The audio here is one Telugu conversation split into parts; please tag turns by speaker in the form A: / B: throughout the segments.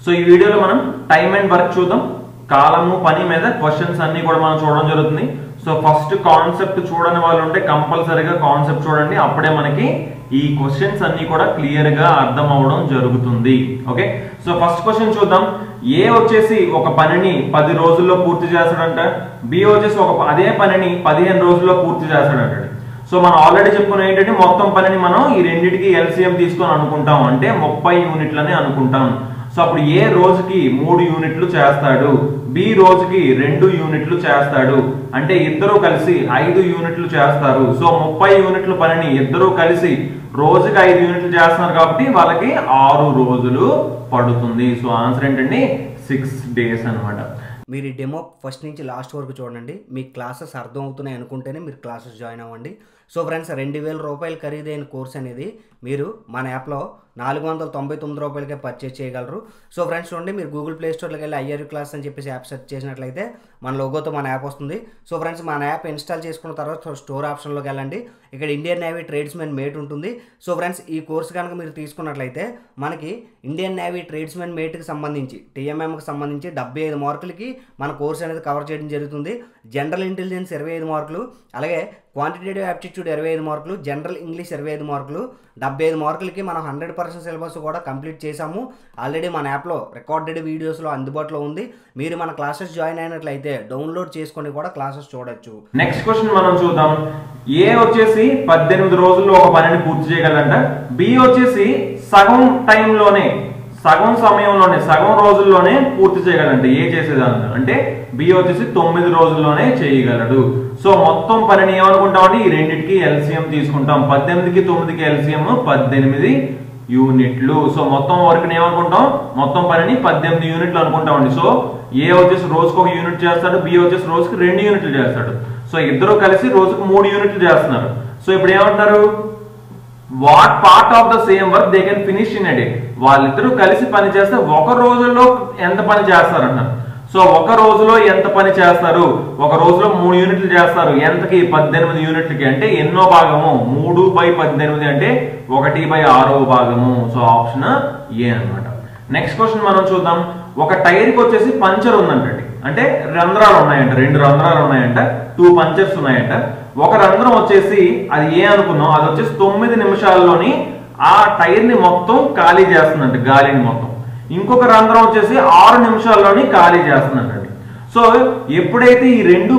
A: సో ఈ వీడియోలో మనం టైం అండ్ వర్క్ చూద్దాం. కాలము పని మీద క్వశ్చన్స్ అన్ని కూడా మనం చూడడం జరుగుతుంది. సో ఫస్ట్ కాన్సెప్ట్ చూడని వాళ్ళు ఉంటే కంపల్సరీగా కాన్సెప్ట్ చూడండి, అప్పుడే మనకి ఈ క్వశ్చన్స్ అన్ని కూడా క్లియర్ గా అర్థం అవడం జరుగుతుంది. ఓకే, సో ఫస్ట్ క్వశ్చన్ చూద్దాం. ఏ వచ్చేసి ఒక పనిని 10 రోజుల్లో పూర్తి చేస్తాడంట, బి వచ్చేసి అదే పనిని 15 రోజుల్లో పూర్తి చేస్తాడంట. సో మనం ఆల్రెడీ చెప్పుకున్న ఏంటంటే మొత్తం పనిని మనం ఈ రెండింటికి ఎల్సిఎం తీసుకొని అనుకుంటాం, అంటే 30 యూనిట్లని అనుకుంటాం. సో అప్పుడు ఏ రోజుకి 3 యూనిట్లు చేస్తాడు, బి రోజుకి 2 యూనిట్లు చేస్తాడు, అంటే ఇద్దరు కలిసి 5 యూనిట్లు చేస్తారు. సో 30 యూనిట్ల పనిని ఇద్దరు కలిసి రోజుకి 5 యూనిట్లు చేస్తున్నారు కాబట్టి వాళ్ళకి 6 రోజులు పడుతుంది. సో ఆన్సర్ ఏంటండి 6 days అన్నమాట.
B: మీరు ఈ డెమో ఫస్ట్ నుంచి లాస్ట్ వరకు చూడండి, మీకు క్లాసెస్ అర్థం అవుతున్నాయి అనుకుంటేనే మీరు క్లాసెస్ జాయిన్ అవ్వండి. సో ఫ్రెండ్స్, 2000 రూపాయలు ఖరీదైన కోర్స్ అనేది మీరు మన యాప్లో 499 రూపాయలకే పర్చేస్ చేయగలరు. సో ఫ్రెండ్స్ చూడండి, మీరు గూగుల్ ప్లే స్టోర్లోకి వెళ్ళి ఐఆర్ క్లాస్ అని చెప్పేసి యాప్ సెర్చ్ చేసినట్లయితే మన లోగోతో మన యాప్ వస్తుంది. సో ఫ్రెండ్స్, మన యాప్ ఇన్స్టాల్ చేసుకున్న తర్వాత స్టోర్ ఆప్షన్లోకి వెళ్ళండి, ఇక్కడ ఇండియన్ నేవీ ట్రేడ్స్మెన్ మేట్ ఉంటుంది. సో ఫ్రెండ్స్, ఈ కోర్స్ కనుక మీరు తీసుకున్నట్లయితే మనకి ఇండియన్ నేవీ ట్రేడ్స్మెన్ మేట్కి సంబంధించి టీఎంఎంకి సంబంధించి 75 మార్కులకి మన కోర్స్ అనేది కవర్ చేయడం జరుగుతుంది. జనరల్ ఇంటెలిజెన్స్ 25 మార్కులు, అలాగే క్వాంటిటేటివ్ యాప్టిట్యూడ్ 25 మార్కులు, జనరల్ ఇంగ్లీష్ 25 మార్కులు, 75 మార్కులకి మనం 100% సిలబస్ కూడా కంప్లీట్ చేసాము. ఆల్రెడీ మన యాప్లో రికార్డెడ్ వీడియోస్లో అందుబాటులో ఉంది. మీరు మన క్లాసెస్ జాయిన్ అయినట్లయితే డౌన్లోడ్ చేసుకొని కూడా క్లాసెస్ చూడొచ్చు.
A: నెక్స్ట్ క్వశ్చన్ మనం చూద్దాం. ఏ వచ్చేసి 18 రోజుల్లో ఒక పనిని పూర్తి చేయగలంట, బి వచ్చేసి సగం టైంలోనే, సగం సమయంలోనే, సగం రోజుల్లోనే పూర్తి చేయగలంట. ఏ చేసేదాన్ని అంటే బి వచ్చేసి 9 రోజుల్లోనే చేయగలడు. సో మొత్తం పనిని ఏమనుకుంటామంటే ఈ రెండింటికి ఎల్సిఎం తీసుకుంటాం. 18కి 9కి ఎల్సిఎం 18 యూనిట్లు. సో మొత్తం వర్క్ ఏమనుకుంటాం, మొత్తం పనిని 18 యూనిట్లు అనుకుంటామండి. సో ఏ వచ్చేసి రోజుకు 1 యూనిట్ చేస్తాడు, బి వచ్చేసి రోజుకి 2 యూనిట్లు చేస్తాడు. సో ఇద్దరు కలిసి రోజుకు 3 యూనిట్లు చేస్తున్నారు. సో ఇప్పుడు ఏమంటారు, what part of the same work they can finish in a day. వాళ్ళిద్దరూ కలిసి పని చేస్తే ఒక రోజులో ఎంత పని చేస్తారంటారు. సో ఒక రోజులో ఎంత పని చేస్తారు, ఒక రోజులో 3 యూనిట్లు చేస్తారు. ఎంతకి 18 యూనిట్లకి, అంటే ఎన్నో భాగము 3/18 అంటే 1/6వ భాగము. సో ఆప్షన్ ఏ అన్నమాట. నెక్స్ట్ క్వశ్చన్ మనం చూద్దాం. ఒక టైర్ కి వచ్చేసి పంచర్ ఉందంటండి, అంటే రంధ్రాలు ఉన్నాయంట, 2 రంధ్రాలు ఉన్నాయంట, 2 పంచర్స్ ఉన్నాయంట. ఒక రంధ్రం వచ్చేసి అది ఏ అనుకున్నాం, అది వచ్చేసి 9 నిమిషాల్లోని ఆ టైర్ ని మొత్తం ఖాళీ చేస్తుందంట, గాలిని మొత్తం. ఇంకొక రంధ్రం వచ్చేసి 6 నిమిషాల్లోని ఖాళీ చేస్తుందంటండి. సో ఎప్పుడైతే ఈ రెండు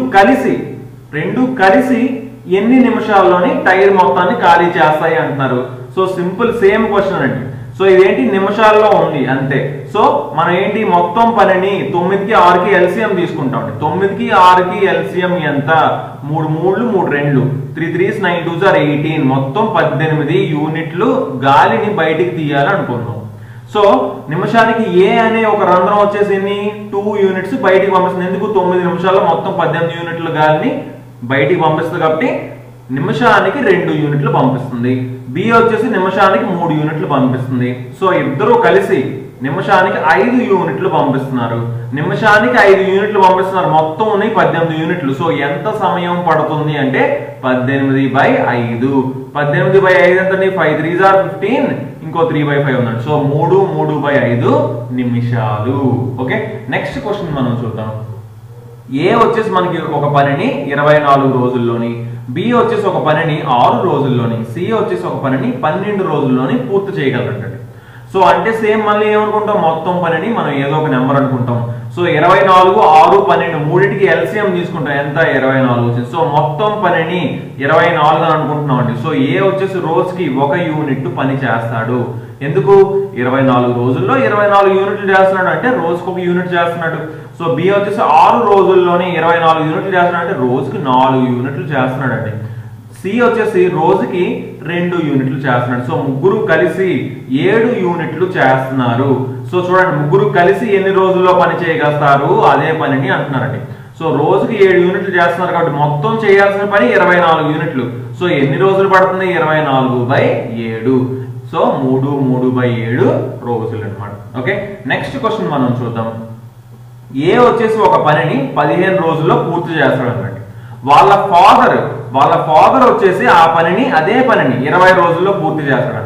A: కలిసి ఎన్ని నిమిషాల్లోని టైర్ మొత్తాన్ని ఖాళీ చేస్తాయి అంటున్నారు. సో సింపుల్ సేమ్ క్వశ్చన్ అండి. సో ఇదేంటి నిమిషాల్లో ఉంది అంతే. సో మనం ఏంటి మొత్తం పనిని 9కి 6కి ఎల్సిఎం తీసుకుంటాం. 9కి 6కి ఎల్సిఎం ఎంత, 3 3 3 2 3 3 9 2 18, మొత్తం 18 యూనిట్లు గాలిని బయటికి తీయాలి అనుకున్నాం. సో నిమిషానికి ఏ అనే ఒక రంధ్రం వచ్చేసి 2 యూనిట్స్ బయటికి పంపిస్తుంది. ఎందుకు, 9 నిమిషాల్లో మొత్తం 18 యూనిట్ల గాలిని బయటికి పంపిస్తుంది కాబట్టి నిమిషానికి 2 యూనిట్లు పంపిస్తుంది. బి వచ్చేసి నిమిషానికి 3 యూనిట్లు పంపిస్తుంది. సో ఇద్దరు కలిసి నిమిషానికి 5 యూనిట్లు పంపిస్తున్నారు. నిమిషానికి 5 యూనిట్లు పంపిస్తున్నారు, మొత్తం ఉన్నాయి 18 యూనిట్లు. సో ఎంత సమయం పడుతుంది అంటే 18/5. 18/5 ఎంతండి, 5 3s are 15, ఇంకో 3/5 ఉందండి. సో 3/5 నిమిషాలు. ఓకే, నెక్స్ట్ క్వశ్చన్ మనం చూద్దాం. ఏ వచ్చేసి మనకి ఒక పనిని 24 రోజుల్లోని, బి వచ్చేసి ఒక పనిని 6 రోజుల్లోని, సి వచ్చేసి ఒక పనిని 12 రోజుల్లోని పూర్తి చేయగలరండి. సో అంటే సేమ్ మళ్ళీ ఏమనుకుంటాం, మొత్తం పనిని మనం ఏదో ఒక నెంబర్ అనుకుంటాం. సో 24, 6, 12 మూడింటికి ఎల్సిఎం తీసుకుంటాం, ఎంత 24 వచ్చింది. సో మొత్తం పనిని 24 అని అనుకుంటున్నాం అండి. సో ఏ వచ్చేసి రోజుకి 1 యూనిట్ పని చేస్తాడు. ఎందుకు, 24 రోజుల్లో 24 యూనిట్లు చేస్తున్నాడు అంటే రోజుకి 1 యూనిట్ చేస్తున్నాడు. సో బి వచ్చేసి 6 రోజుల్లోనే 24 యూనిట్లు చేస్తున్నాడు అంటే రోజుకి 4 యూనిట్లు చేస్తున్నాడు అండి. సి వచ్చేసి రోజుకి 2 యూనిట్లు చేస్తున్నాడు. సో ముగ్గురు కలిసి 7 యూనిట్లు చేస్తున్నారు. సో చూడండి, ముగ్గురు కలిసి ఎన్ని రోజుల్లో పని చేయగలుగుతారు, అదే పనిని అంటున్నారండి. సో రోజుకి 7 యూనిట్లు చేస్తున్నారు కాబట్టి మొత్తం చేయాల్సిన పని 24 యూనిట్లు. సో ఎన్ని రోజులు పడుతుంది, 24/7. సో 3/7 రోజులు అనమాట. ఓకే, నెక్స్ట్ క్వశ్చన్ మనం చూద్దాం. ఏ వచ్చేసి ఒక పనిని 15 రోజుల్లో పూర్తి చేస్తాడు అన్నమాట. వాళ్ళ ఫాదర్ వచ్చేసి ఆ పనిని, అదే పనిని 20 రోజుల్లో పూర్తి చేస్తాడంట.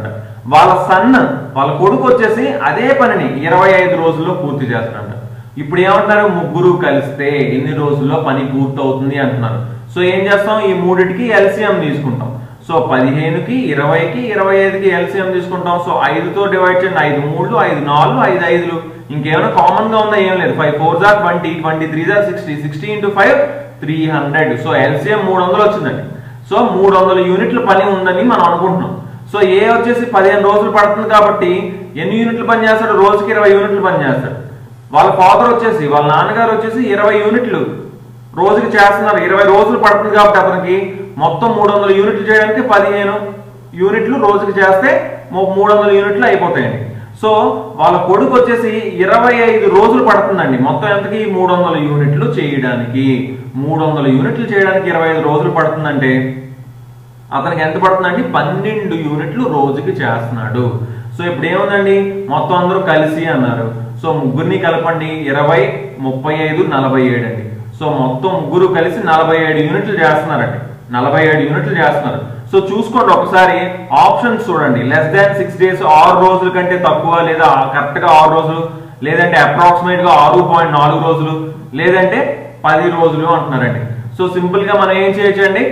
A: వాళ్ళ సన్ వాళ్ళ కొడుకు వచ్చేసి అదే పనిని 25 రోజుల్లో పూర్తి చేస్తాడంట. ఇప్పుడు ఏమంటారు, ముగ్గురు కలిస్తే ఎన్ని రోజుల్లో పని పూర్తవుతుంది అంటున్నారు. సో ఏం చేస్తాం, ఈ మూడిటికి ఎల్సిఎం తీసుకుంటాం. సో 15కి 20కి 25కి ఎల్సిఎం తీసుకుంటాం. సో 5తో డివైడ్ చేయండి, 5 3 5 4 5 5. ఇంకేమైనా కామన్ గా ఉందా, ఏం లేదు. 5 4 20 23 60 60 into 5 300. సో ఎల్సిఎం 300 వచ్చిందండి. సో 300 యూనిట్ల పని ఉందని మనం అనుకుంటున్నాం. సో ఏ వచ్చేసి 15 రోజులు పడుతుంది కాబట్టి ఎన్ని యూనిట్లు పని చేస్తాడు, రోజుకి 20 యూనిట్లు పని చేస్తాడు. వాళ్ళ ఫాదర్ వచ్చేసి, వాళ్ళ నాన్నగారు వచ్చేసి 20 యూనిట్లు రోజుకి చేస్తున్నారు. 20 రోజులు పడుతుంది కాబట్టి అతనికి మొత్తం 300 యూనిట్లు చేయడానికి 15 యూనిట్లు రోజుకి చేస్తే 300 యూనిట్లు అయిపోతాయండి. సో వాళ్ళ కొడుకు వచ్చేసి 25 రోజులు పడుతుందండి మొత్తం ఎంతకి, 300 యూనిట్లు చేయడానికి. 300 యూనిట్లు చేయడానికి 25 రోజులు పడుతుందంటే అతనికి ఎంత పడుతుందండి, 12 యూనిట్లు రోజుకి చేస్తున్నాడు. సో ఇప్పుడు ఏముందండి, మొత్తం అందరూ కలిసి అన్నారు. సో ముగ్గురిని కలపండి, 20 35 47 అండి. సో మొత్తం ముగ్గురు కలిసి 47 యూనిట్లు చేస్తున్నారండి. 47 యూనిట్లు చేస్తున్నారు. సో చూసుకోండి ఒకసారి ఆప్షన్స్ చూడండి. లెస్ దాన్ 6 days 6 రోజుల కంటే తక్కువ, లేదా కరెక్ట్ గా 6 రోజులు, లేదంటే అప్రాక్సిమేట్ గా 6.4 రోజులు, లేదంటే 10 రోజులు అంటున్నారండి. సో సింపుల్ గా మనం ఏం చేయొచ్చండి,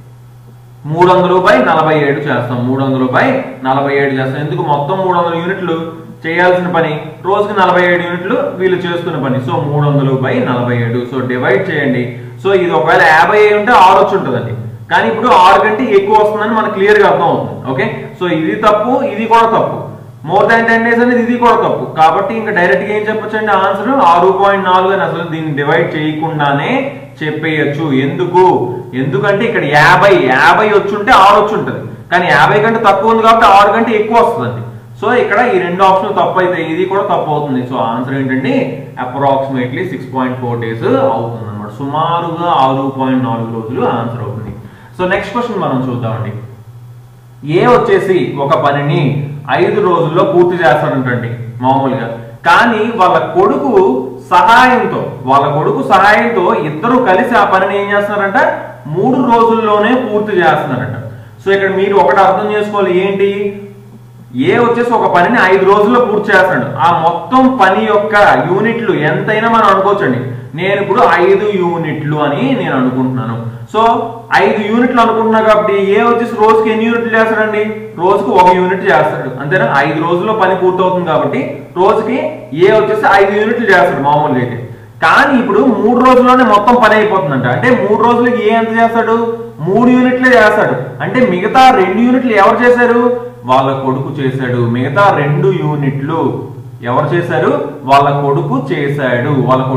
A: 300/47 చేస్తాం. 300/47 చేస్తాం. ఎందుకు, మొత్తం 300 యూనిట్లు చేయాల్సిన పని, రోజుకి 47 యూనిట్లు వీళ్ళు చేస్తున్న పని. సో 300/47. సో డివైడ్ చేయండి. సో ఇది ఒకవేళ 50 అయి ఉంటే 6 వచ్చి ఉంటుందండి. కానీ ఇప్పుడు 6 కంటే ఎక్కువ వస్తుందని మనకు క్లియర్ గా అర్థం అవుతుంది. ఓకే, సో ఇది తప్పు, ఇది కూడా తప్పు. మోర్ దాన్ 10 days అనేది ఇది కూడా తప్పు. కాబట్టి ఇంకా డైరెక్ట్ గా ఏం చెప్పొచ్చు అండి, ఆన్సర్ 6.4 అని అసలు దీన్ని డివైడ్ చేయకుండానే చెప్పేయచ్చు. ఎందుకంటే ఇక్కడ 50 వచ్చి ఉంటే 6 వచ్చి ఉంటుంది. కానీ 50 కంటే తక్కువ ఉంది కాబట్టి 6 కంటే ఎక్కువ వస్తుందండి. సో ఇక్కడ ఈ రెండు ఆప్షన్లు తప్పు అయితే ఇది కూడా తప్పు అవుతుంది. సో ఆన్సర్ ఏంటండి, అప్రాక్సిమేట్లీ 6.4 days అవుతుంది అనమాట. సుమారుగా 6.4 రోజులు ఆన్సర్ అవుతుంది. సో నెక్స్ట్ క్వశ్చన్ మనం చూద్దామండి. ఏ వచ్చేసి ఒక పనిని 5 రోజుల్లో పూర్తి చేస్తాడంటండి మామూలుగా. కానీ వాళ్ళ కొడుకు సహాయంతో ఇద్దరు కలిసి ఆ పనిని ఏం చేస్తున్నారంట, 3 రోజుల్లోనే పూర్తి చేస్తున్నారంట. సో ఇక్కడ మీరు ఒకటి అర్థం చేసుకోవాలి, ఏంటి, ఏ వచ్చేసి ఒక పనిని 5 రోజుల్లో పూర్తి చేస్తాడు. ఆ మొత్తం పని యొక్క యూనిట్లు ఎంతైనా మనం అనుకోవచ్చండి. నేను ఇప్పుడు 5 యూనిట్లు అని నేను అనుకుంటున్నాను. సో 5 యూనిట్లు అనుకుంటున్నా కాబట్టి ఏ వచ్చేసి రోజుకి ఎన్ని యూనిట్లు చేస్తాడండి, రోజుకు 1 యూనిట్ చేస్తాడు అంతేనా. 5 రోజుల్లో పని పూర్తవుతుంది కాబట్టి రోజుకి ఏ వచ్చేసి 5 యూనిట్లు చేస్తాడు మామూలుగా అయితే. కానీ ఇప్పుడు 3 రోజుల్లోనే మొత్తం పని అయిపోతుందంట. అంటే 3 రోజులకి ఏ ఎంత చేస్తాడు, 3 యూనిట్లే చేస్తాడు. అంటే మిగతా 2 యూనిట్లు ఎవరు చేశారు, వాళ్ళ కొడుకు చేశాడు. మిగతా 2 యూనిట్లు ఎవరు చేశారు, వాళ్ళ కొడుకు చేశాడు.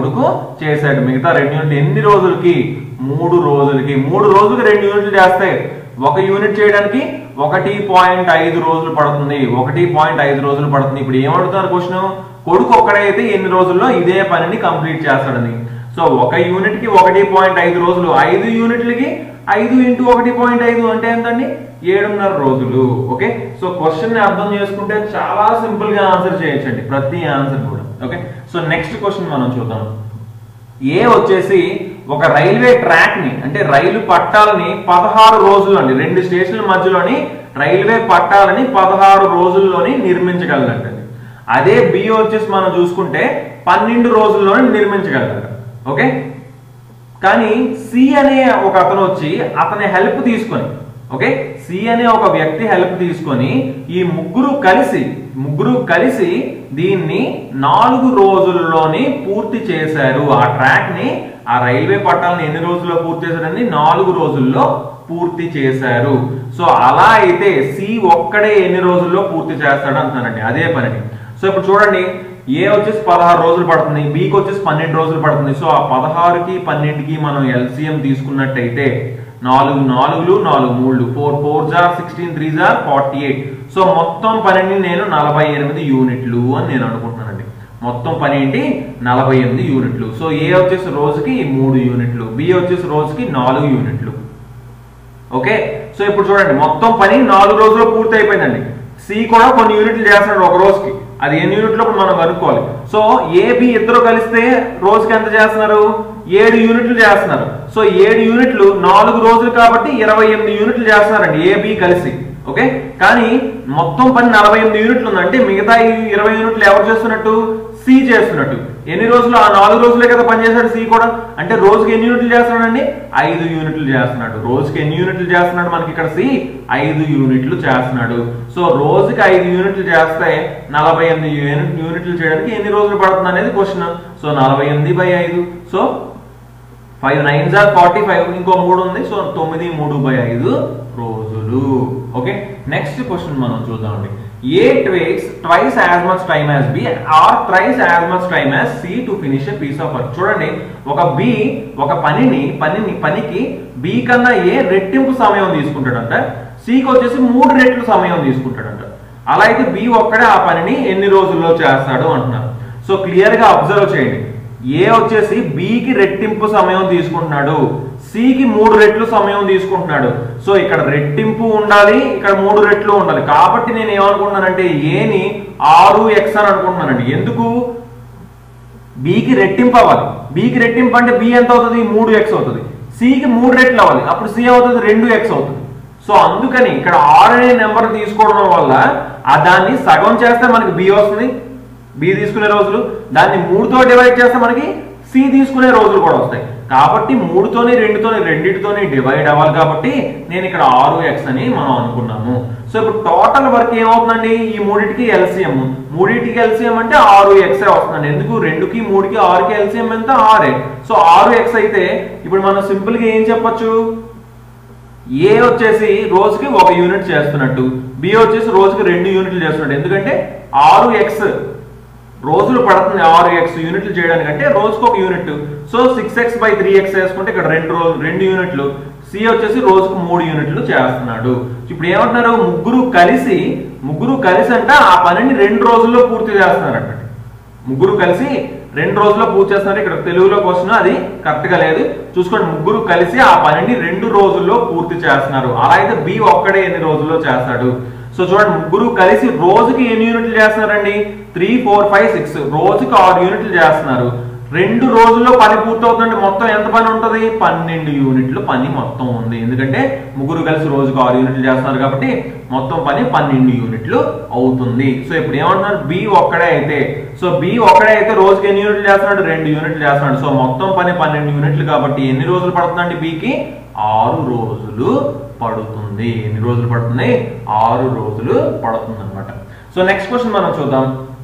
A: మిగతా 2 యూనిట్లు ఎన్ని రోజులకి, 3 రోజులకి. 3 రోజులకి 2 యూనిట్లు చేస్తే 1 యూనిట్ చేయడానికి 1.5 రోజులు పడుతుంది. 1.5 రోజులు పడుతుంది. ఇప్పుడు ఏమడుగుతున్నారు క్వశ్చన్, కొడుకు ఒక్కడైతే ఎన్ని రోజుల్లో ఇదే పనిని కంప్లీట్ చేస్తాడని. సో 1 యూనిట్ కి 1.5 రోజులు, 5 యూనిట్లకి 5 into 1.5 అంటే ఎంతండి, 7.5 రోజులు. ఓకే, సో క్వశ్చన్ ని అర్థం చేసుకుంటే చాలా సింపుల్ గా ఆన్సర్ చేయొచ్చండి ప్రతి ఆన్సర్ కూడా. ఓకే, సో నెక్స్ట్ క్వశ్చన్ మనం చూద్దాం. ఏ వచ్చేసి ఒక రైల్వే ట్రాక్ ని, అంటే రైలు పట్టాలని 16 రోజుల్లోని, 2 స్టేషన్ల మధ్యలోని రైల్వే పట్టాలని 16 రోజుల్లోని నిర్మించగలదండి. అదే బి వచ్చేసి మనం చూసుకుంటే 12 రోజుల్లోనే నిర్మించగలరు. ఓకే, కానీ సి అనే ఒక అతను వచ్చి అతని హెల్ప్ తీసుకొని, ఓకే, సి అనే ఒక వ్యక్తి హెల్ప్ తీసుకొని ఈ ముగ్గురు కలిసి దీన్ని 4 రోజుల్లోనే పూర్తి చేశారు. ఆ ట్రాక్ ని, ఆ రైల్వే పట్టాలను ఎన్ని రోజుల్లో పూర్తి చేశారని, 4 రోజుల్లో పూర్తి చేశారు. సో అలా అయితే సి ఒక్కడే ఎన్ని రోజుల్లో పూర్తి చేస్తాడు అంటున్నారండి అదే పనిని. సో ఇప్పుడు చూడండి, ఏ వచ్చేసి 16 రోజులు పడుతుంది, బికి వచ్చేసి 12 రోజులు పడుతుంది. సో ఆ 16కి 12కి మనం ఎల్సిఎం తీసుకున్నట్టయితే 4 4 4 3 4 4 16 3 48. సో మొత్తం పనిని నేను 48 యూనిట్లు అని నేను అనుకుంటున్నానండి. మొత్తం పని ఏంటి, 48 యూనిట్లు. సో ఏ వచ్చేసి రోజుకి 3 యూనిట్లు, బి వచ్చేసి రోజుకి 4 యూనిట్లు. ఓకే, సో ఇప్పుడు చూడండి మొత్తం పని 4 రోజుల్లో పూర్తి అయిపోయిందండి. సి కూడా కొన్ని యూనిట్లు చేస్తున్నాడు ఒక రోజుకి. అది ఎన్ని యూనిట్లు మనం కనుక్కోవాలి. సో ఏబి ఇద్దరు కలిస్తే రోజుకి ఎంత చేస్తున్నారు, 7 యూనిట్లు చేస్తున్నారు. సో 7 యూనిట్లు 4 రోజులు కాబట్టి 28 యూనిట్లు చేస్తున్నారండి ఏబి కలిసి. ఓకే, కానీ మొత్తం పని 48 యూనిట్లు ఉంది అంటే మిగతా 20 యూనిట్లు ఎవరు చేస్తున్నట్టు సి చేస్తున్నట్టు ఎన్ని రోజులు ఆ 4 రోజులే కదా పనిచేశాడు సి కూడా అంటే రోజుకి ఎన్ని యూనిట్లు చేస్తున్నాడండి 5 యూనిట్లు చేస్తున్నాడు రోజుకి ఎన్ని యూనిట్లు చేస్తున్నాడు మనకి ఇక్కడ సి 5 యూనిట్లు చేస్తున్నాడు సో రోజుకి 5 యూనిట్లు చేస్తే 48 యూనిట్లు చేయడానికి ఎన్ని రోజులు పడుతుంది అనేది question so 48/5 so 5 9s are 45 ఇంకో 3 ఉంది సో 9 3/5 రోజులు ఓకే నెక్స్ట్ క్వశ్చన్ మనం చూద్దామండి A takes twice as much time as B or thrice as much time as C to finish a piece of work చూడండి ఒక B ఒక పనికి B కన్నా A రెట్టింపు సమయం తీసుకుంటాడంట C కి వచ్చేసి 3 రెట్లు సమయం తీసుకుంటాడంట అలా అయితే B ఒక్కడే ఆ పనిని ఎన్ని రోజుల్లో చేస్తాడు అంటున్నారు సో క్లియర్ గా అబ్జర్వ్ చేయండి ఏ వచ్చేసి బికి రెట్టింపు సమయం తీసుకుంటున్నాడు సికి 3 రెట్లు సమయం తీసుకుంటున్నాడు సో ఇక్కడ రెట్టింపు ఉండాలి ఇక్కడ 3 రెట్లు ఉండాలి కాబట్టి నేను ఏమనుకుంటున్నానంటే ఏని 6x అని అనుకుంటున్నానండి ఎందుకు బికి రెట్టింపు అవ్వాలి బికి రెట్టింపు అంటే బి ఎంత అవుతుంది 3x అవుతుంది సికి 3 రెట్లు అవ్వాలి అప్పుడు సి అవుతుంది 2x అవుతుంది సో అందుకని ఇక్కడ 6 అనే నెంబర్ తీసుకోవడం వల్ల దాన్ని సగం చేస్తే మనకి బి వస్తుంది బి తీసుకునే రోజులు దాన్ని 3తో డివైడ్ చేస్తే మనకి సి తీసుకునే రోజులు కూడా వస్తాయి కాబట్టి 3తోని 2తోని రెండింటితోని డివైడ్ అవ్వాలి కాబట్టి నేను ఇక్కడ 6x అని మనం అనుకున్నాము సో ఇప్పుడు టోటల్ వర్క్ ఏమవుతుందండి ఈ మూడింటికి ఎల్సిఎం అంటే 6x వస్తుందండి ఎందుకు 2కి 3కి 6కి ఎల్సిఎం ఎంత 6 సో 6x అయితే ఇప్పుడు మనం సింపుల్ గా ఏం చెప్పొచ్చు ఏ వచ్చేసి రోజుకి 1 యూనిట్ చేస్తున్నట్టు బి వచ్చేసి రోజుకి 2 యూనిట్లు చేస్తున్నట్టు ఎందుకంటే 6x రోజులు పడుతుంది 6x యూనిట్లు చేయడానికంటే రోజుకు 1 యూనిట్ సో 6x/3x వేసుకుంటే ఇక్కడ 2 యూనిట్లు సి వచ్చేసి రోజుకు 3 యూనిట్లు చేస్తున్నాడు ఇప్పుడు ఏమంటున్నారు ముగ్గురు కలిసి అంటే ఆ పనిని 2 రోజుల్లో పూర్తి చేస్తున్నారంట ముగ్గురు కలిసి 2 రోజుల్లో పూర్తి చేస్తున్నారు ఇక్కడ తెలుగులో క్వశ్చన్ అది కరెక్ట్ గా లేదు చూసుకోండి ముగ్గురు కలిసి ఆ పనిని 2 రోజుల్లో పూర్తి చేస్తున్నారు అలా అయితే బి ఒక్కడే ఎన్ని రోజుల్లో చేస్తాడు సో చూడండి ముగ్గురు కలిసి రోజుకి ఎన్ని యూనిట్లు చేస్తున్నారండి 3 4 5 6 రోజుకి 6 యూనిట్లు చేస్తున్నారు 2 రోజుల్లో పని పూర్తవుతుందంటే మొత్తం ఎంత పని ఉంటుంది 12 యూనిట్లు పని మొత్తం ఉంది ఎందుకంటే ముగ్గురు కలిసి రోజుకి 6 యూనిట్లు చేస్తున్నారు కాబట్టి మొత్తం పని 12 యూనిట్లు అవుతుంది సో ఇప్పుడు ఏమంటున్నారు బి ఒక్కడే అయితే రోజుకి ఎన్ని యూనిట్లు చేస్తున్నాడు 2 యూనిట్లు చేస్తున్నాడు సో మొత్తం పని 12 యూనిట్లు కాబట్టి ఎన్ని రోజులు పడుతుందండి బికి 6 రోజులు పడుతుంది ఎన్ని రోజులు పడుతుంది 6 రోజులు పడుతుంది అన్నమాట సో నెక్స్ట్ క్వశ్చన్ మనం చూద్దాం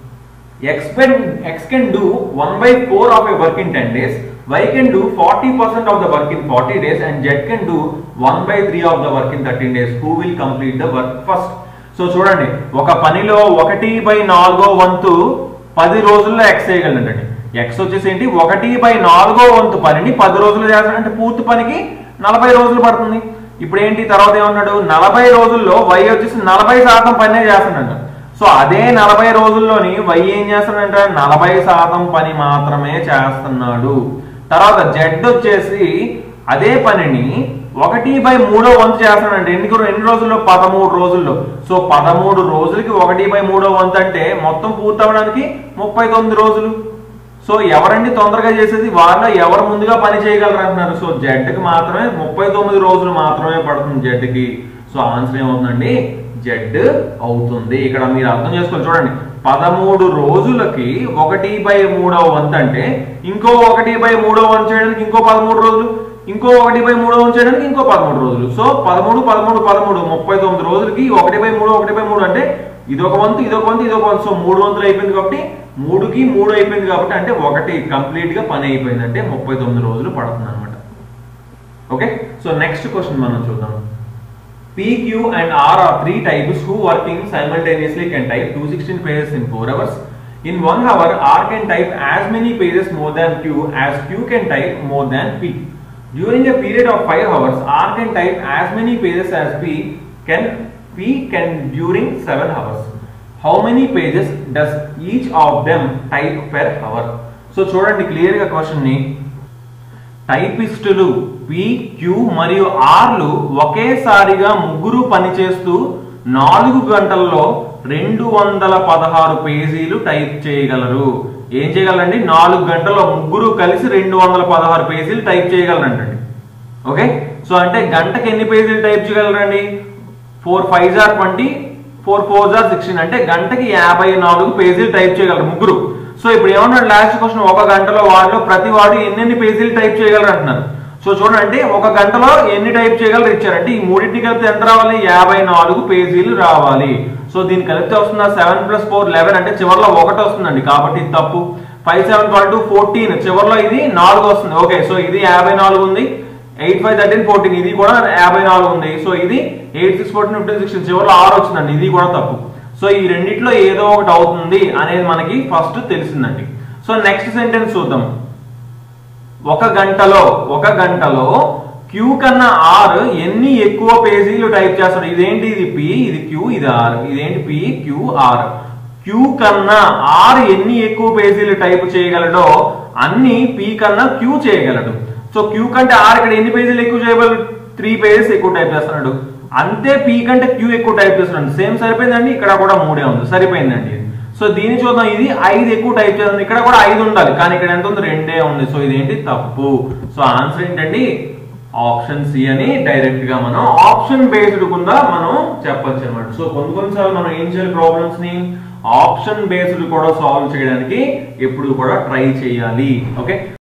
A: x can do 1/4 of a work in 10 days y can do 40% of the work in 40 days and z can do 1/3 of the work in 13 days who will complete the work first so చూడండి ఒక పనిలో 1/4 వంతు 10 రోజుల్లో x చేయగలనండి x వచ్చేసి ఏంటి 1/4 వంతు పనిని 10 రోజుల్లో చేస్తాడంటే పూర్తి పనికి 40 రోజులు పడుతుంది ఇప్పుడు ఏంటి తర్వాత ఏమన్నాడు 40 రోజుల్లో y వచ్చేసి 40% పనే చేస్తాడంట సో అదే 40 రోజుల్లోని y ఏం చేస్తాడంట 40% పని మాత్రమే చేస్తున్నాడు తర్వాత z వచ్చేసి అదే పనిని 1/3 వంతు చేస్తాడంట ఎన్ని రోజుల్లో 13 రోజుల్లో సో 13 రోజులకి 1/3 వంతు అంటే మొత్తం పూర్తి అవ్వడానికి 39 రోజులు సో ఎవరండి తొందరగా చేసేది వాళ్ళు ఎవరు ముందుగా పని చేయగలరు అంటున్నారు సో జెడ్కి మాత్రమే 39 రోజులు మాత్రమే పడుతుంది జెడ్కి సో ఆన్సర్ ఏమవుతుందండి జెడ్ అవుతుంది ఇక్కడ మీరు అర్థం చేసుకోవాలి చూడండి 13 రోజులకి 1/3 వంతు అంటే ఇంకో 1/3 వంతు చేయడానికి ఇంకో 13 రోజులు ఇంకో 1/3 వంతు చేయడానికి ఇంకో 13 రోజులు సో 13 39 రోజులకి 1/3 అంటే ఇదొక వంతు సో 3 వంతులు అయిపోయింది కాబట్టి 3కి 3 అయిపోయింది కాబట్టి అంటే 1 కంప్లీట్ గా పని అయిపోయింది అంటే 39 రోజులు పడుతుంది అన్నమాట ఓకే సో నెక్స్ట్ క్వశ్చన్ మనం చూద్దాం P, Q and R are 3 types who working simultaneously can type 216 pages in 4 hours. In 1 hour, R can type as many pages more than Q as Q can type more than P. During a period of 5 hours, R can type as many pages as P can during 7 hours. How many pages does each of them type per hour? So చూడండి క్లియర్ గా క్వశ్చన్ ని టైపిస్టులు P, Q మరియు R లు ఒకేసారిగా ముగ్గురు పనిచేస్తూ 4 గంటల్లో 216 పేజీలు టైప్ చేయగలరు ఏం చేయగలరండి 4 గంటల్లో ముగ్గురు కలిసి 216 పేజీలు టైప్ చేయగలరండి ఓకే సో అంటే గంటకి ఎన్ని పేజీలు టైప్ చేయగలరండి 4 5s are 20 4 4 జార్ 16 అంటే గంటకి 54 పేజీలు టైప్ చేయగలరు ముగ్గురు. సో ఇప్పుడు ఏమన్నాడు లాస్ట్ క్వశ్చన్, ఒక గంటలో వాడిలో ప్రతి వాడు ఎన్ని పేజీలు టైప్ చేయగలరు అంటున్నారు. సో చూడండి ఒక గంటలో ఎన్ని టైప్ చేయగలరు ఇచ్చారంటే ఈ మూడింటిని కలిపితే ఎంత రావాలి, 54 పేజీలు రావాలి. సో దీన్ని కలిపితే వస్తుందా 7 + 4 11 అంటే చివరిలో 1 వస్తుందండి, కాబట్టి ఇది తప్పు. 5 7 12 14 చివరిలో ఇది 4 వస్తుంది. ఓకే, సో ఇది 54 ఉంది. 8 5 13 14 ఇది కూడా 54 ఉంది. సో ఇది 8 6 14 15 16 చివరిలో 6 వచ్చిందండి, ఇది కూడా తప్పు. సో ఈ రెండిట్లో ఏదో ఒకటి అవుతుంది అనేది మనకి ఫస్ట్ తెలిసిందండి. సో నెక్స్ట్ సెంటెన్స్ చూద్దాం. ఒక గంటలో క్యూ కన్నా ఆర్ ఎన్ని ఎక్కువ పేజీలు టైప్ చేస్తాడు. ఇదేంటి, ఇది పి, ఇది క్యూ, ఇది ఆర్. ఇదేంటి పి క్యూ ఆర్. క్యూ కన్నా ఆర్ ఎన్ని ఎక్కువ పేజీలు టైప్ చేయగలడో అన్ని పి కన్నా క్యూ చేయగలడు. సో క్యూ కంటే ఆర్ ఇక్కడ ఎన్ని పేజీలు ఎక్కువ చేయగలడు, 3 పేజెస్ ఎక్కువ టైప్ చేస్తున్నాడు. అంతే పి కంటే క్యూ ఎక్కువ టైప్ చేస్తున్నాడు. సేమ్ సరిపోయిందండి, ఇక్కడ కూడా 3 ఉంది, సరిపోయిందండి. సో దీన్ని చూద్దాం, ఇది 5 ఎక్కువ టైప్ చేస్తుంది, ఇక్కడ కూడా 5 ఉండాలి, కానీ ఇక్కడ ఎంత ఉంది, 2 ఉంది. సో ఇదేంటి తప్పు. సో ఆన్సర్ ఏంటండి, ఆప్షన్ సి అని డైరెక్ట్ గా మనం ఆప్షన్ బేస్డ్ కింద మనం చెప్పొచ్చు అనమాట. సో కొన్నిసార్లు మనం ఏం చేయాలి, ప్రాబ్లమ్స్ ని ఆప్షన్ బేస్డ్ కూడా సాల్వ్ చేయడానికి ఎప్పుడు కూడా ట్రై చేయాలి. ఓకే.